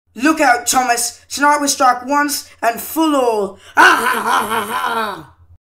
Look out, Thomas. Tonight we strike once and full all. Ah ha ha ha ha!